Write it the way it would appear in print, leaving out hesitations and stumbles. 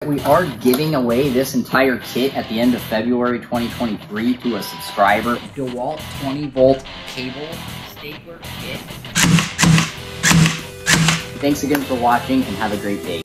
We are giving away this entire kit at the end of February 2023 to a subscriber. Dewalt 20-volt cable stapler kit. Thanks again for watching and have a great day.